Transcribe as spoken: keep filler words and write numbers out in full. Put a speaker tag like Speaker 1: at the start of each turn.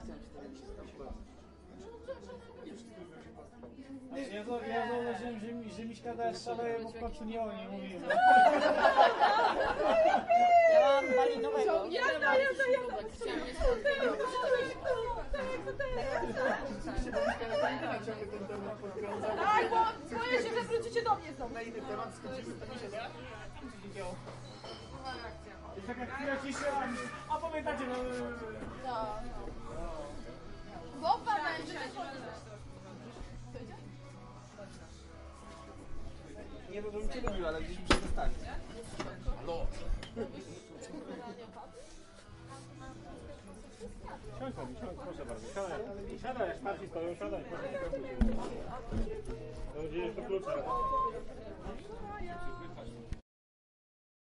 Speaker 1: Ja, to, ja zauważyłem, że, mi, że Miśka też szaleje, bo w końcu nie o niej mówimy.
Speaker 2: Ja mam malinowego.
Speaker 3: Jazda, jazda, jazda! Tak, bo boję się, że wrócicie do mnie znowu.
Speaker 1: Na inny temat skończymy, to mi się da. Co się działo? Jest taka chwila ciszy, a pamiętacie, no...
Speaker 3: No, no. Boba będzie.
Speaker 1: Nie, bo bym cię lubił, ale gdzieś mi się dostanie. Halo!
Speaker 4: Siądź sobie, siądź, proszę bardzo. Siadaj, siadaj, jak starsi stoją, siadaj, proszę. To będzie jeszcze klucze.